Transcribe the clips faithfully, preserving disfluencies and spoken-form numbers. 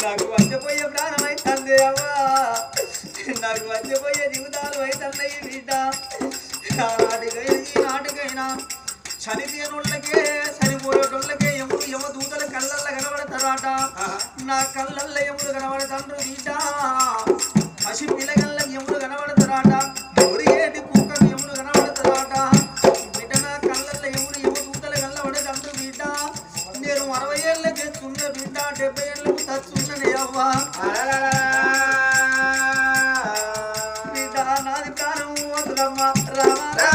నాకు వచ్చిపోయే ప్రాణం అవుతుంది అవ్వా నాకు వచ్చిపోయే జీవితాలు అవుతున్నాయి బిడ్డ నాటికైనా ఈ నాటికైనా చనిపోయినోళ్ళకే చనిపోయేటోళ్ళకే ఎముడు యమ దూతల కళ్ళల్లో కనబడతారాట నా కళ్ళల్లో ఎముడు కనబడతాండ్రు బిడ్డ పసి పిల్లగల్ల ఎముడు కనబడతారాట ఏటి కుక్కకు ఎముడు కనబడతారాట బిడ్డ నా కళ్ళల్లో ఎముడు యమ దూతల కళ్ళబడతాండ్రు బిడ్డ నేను అరవై ఏళ్ళకి ఎత్తున్న బిడ్డ డెబ్బై ఏళ్ళకు తచ్చున్ననే అవ్వా బిడ్డ నాది ప్రాణం వదులమ్మ రామ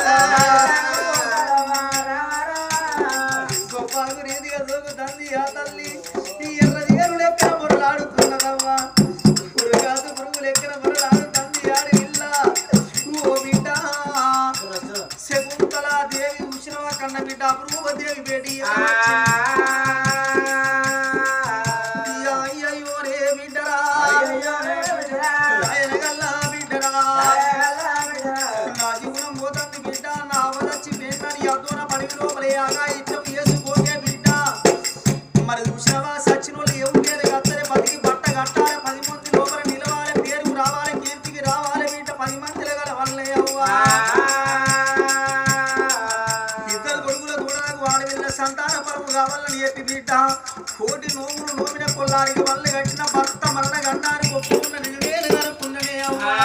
గొప్పకు రీతిగా దొరుకుతుంది ఆ తల్లి ఈ ఎర్ర నీరులు ఎక్కడ పొరలాడుతున్నదవ్వా పురుగాదు పురుగులు ఎక్కడ పొరలాడుతుంది ఆడి ఇల్ల ఓ బిడ్డ శకుంతలా దేవి ఉష్ణవ కన్న బిడ్డ అపూర్వ దేవి బేడి అయ్యో రే బిడ్డరా ఆయనగల్లా బిడ్డరా నా జీవనం పోతుంది బిడ్డ నా అవదచ్చి పేటని అద్దోన పడికి లోపలే ఆగా ఇచ్చం వేసుకోకే బిడ్డ మరి చూసినవా సచ్చినోళ్ళు ఎవరు కత్తరే బతికి బట్ట కట్టాలి పది మంది లోపల నిలవాలి పేరుకు రావాలి కీర్తికి రావాలి బిడ్డ పది మందిల గల వల్లే అవ్వా ఇద్దరు కొడుకుల దూడలకు వాడి వెళ్ళ సంతాన పరువు కావాలని చెప్పి బిడ్డ కోటి నోములు నోమిన కొల్లారికి వల్ల కట్టిన భర్త మరణ గండానికి ఒప్పుకున్న రెండు వేలు కనుక్కున్ననే అవ్వా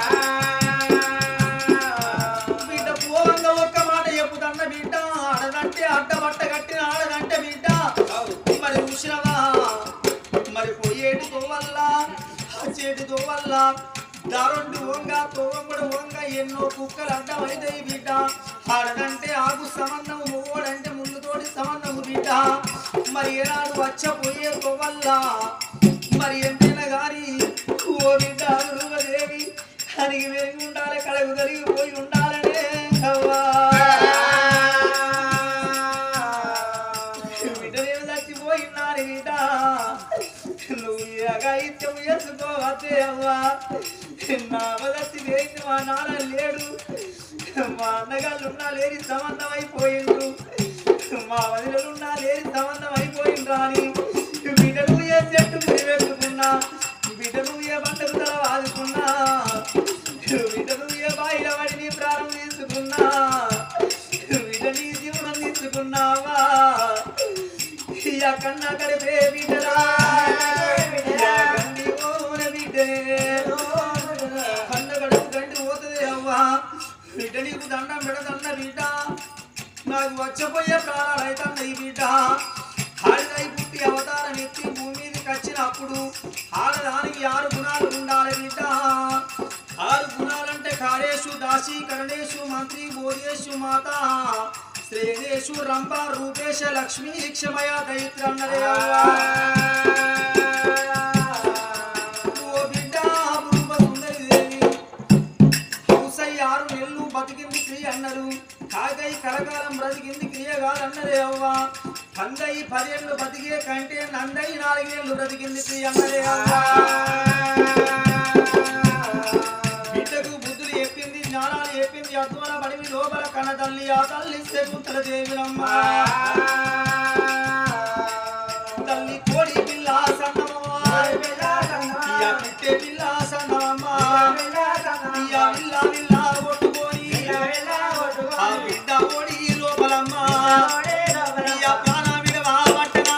బిడ్డ పోవంగా ఒక్క మాట చెప్పుదన్న బిడ్డ ఆడదంటే అడ్డబట్ట కట్టిన ఆడదంటే బిడ్డ మరి చూసినవా మరి పోయేటితో వల్ల చేటితో వల్ల దారుండు వంగ తోవంగుడు వంగ ఎన్నో కుక్కలు అడ్డమైతాయి బిడ్డ ఆడదంటే ఆకు సంబంధం మూడంటే ముందుతోటి సంబంధము బిడ్డ మరి ఏనాడు వచ్చపోయే వల్ల మరి ఎంతైనా గాని ఓ బిడ్డ రూపదేవి అడిగి వెలిగి ఉండాలి కడకు కలిగిపోయి ఉండాలనే అవ్వా బిడ్డ నేను చచ్చిపోయినాను బిడ్డ నువ్వు అగాయిత్యం వేసుకోవద్దే అవ్వా నా వదచ్చి వేసి మా నాన్న లేడు మా అన్నగాళ్ళు ఉన్నా లేని సంబంధం అయిపోయిండ్రు మా వదిలున్నా లేని సంబంధం అయిపోయిండ్రా అని బిడ్డను ఏ చెట్టు పెట్టుకున్నా బిడ్డను ఏ పంటకు తల వాదుకున్నా బిడ్డను ఏ బాయిల వాడిని ప్రాణం తీసుకున్నా బిడ్డ నీ జీవనం తీసుకున్నావా కన్నా కడిపే బిడ్డరా గండి ఓన బిడ్డే కన్న కడుపు గండి పోతుంది అవ్వా బిడ్డ నీకు దండం పెడదన్న బిడ్డ నాకు వచ్చపోయే ప్రాణాలు అవుతున్నాయి బిడ్డ ఆడదై పుట్టి అవతారం ఎత్తి భూమి మీదకి వచ్చినప్పుడు ఆడదానికి ఆరు గుణాలు ఉండాలి బిడ్డ ఆరు గుణాలంటే కాళేశు దాసి కరణేశు మంత్రి బోధేశు మాత శ్రేణేశు రంభ రూపేశ లక్ష్మీ క్షమయ దైత్ర అన్నదే ఓ బిడ్డ రూప సుందరి దేవి హౌసై ఆరు నెలలు బతికింది క్రియ అన్నారు కాగై కలకాలం బ్రతికింది క్రియ కాదన్నదే అవ్వ పందై పదేళ్ళు బతికే కంటే నందై నాలుగేళ్లు బ్రతికింది క్రియ అన్నదే అవ్వ బిడ్డకు బుద్ధులు చెప్పింది జ్ఞానాలు చెప్పింది అద్వాన పడివి లోపల కన్న తల్లి ఆ తల్లి శకుంతల దేవిరమ్మ తల్లి కోడి పిల్ల సన్నమ్మ పిట్టే పిల్ల సన్నమ్మ విల్ల విల్ల కొట్టుకొని ఆ బిడ్డ ఓడి లోపలమ్మ ప్రాణ విడవా పట్టనా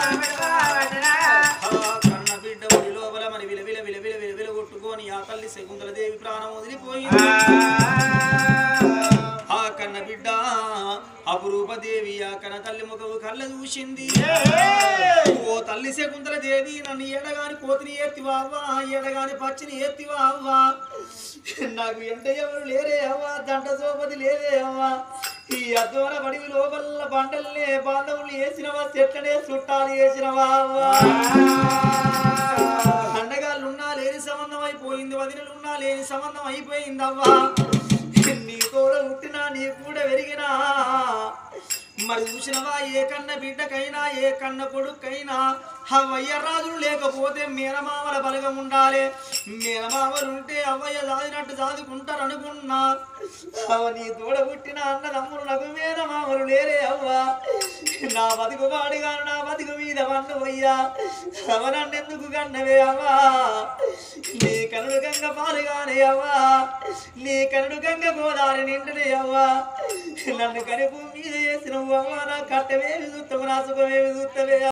కన్న బిడ్డ ఓడి లోపల మరి విల విల విల విల విల విల కొట్టుకొని ఆ తల్లి శకుంతల దేవి ప్రాణం వదిలిపోయింది ఆ కన్న బిడ్డ అపురూప దేవి ఆ కన్న తల్లి ముఖము కళ్ళ చూసింది ఓ తల్లి శకుంతల దేవి నన్ను ఎడగాని కోతిని ఎత్తివా అవ్వా ఎడగాని పచ్చిని ఎత్తివా అవ్వా నాకు ఎంట ఎవరు లేరే అవ్వా దంట సోపతి లేదే అవ్వా ఈ అద్వాన పడివి లోపల బండల్నే బాంధవులు వేసినవా చెట్లనే చుట్టాలు వేసినవా అవ్వా అండగాళ్ళున్నా లేని సంబంధం అయిపోయింది వదినలున్నా లేని సంబంధం అయిపోయింది అవ్వా నీ తోడ పుట్టినా నీ కూడా పెరిగినా మరి చూసినవా ఏ కన్న బిడ్డకైనా ఏ కన్న కొడుకైనా అవ్వయ్య రాజులు లేకపోతే మేనమామల బలగం ఉండాలి. మేనమామలు ఉంటే అవ్వయ్య దాదినట్టు దాదుకుంటారు అనుకున్నా. అవ నీ తోడ పుట్టిన అన్నదమ్ములు నాకు మేనమామలు లేరే అవ్వ. నా బతుకు వాడిగాను నా బతుకు మీద వన్నవయ్యా. అవ నన్నెందుకు కన్నవే అవ్వా. నీ కనుడు గంగ పాలుగానే అవ్వా. నీ కనుడు గంగ గోదావరి నిండునే అవ్వా. నన్ను కనుపు మీద చేసిన అవ్వ. నా కట్టవేమి చూస్తావు నా సుఖమేమి చూస్తవే.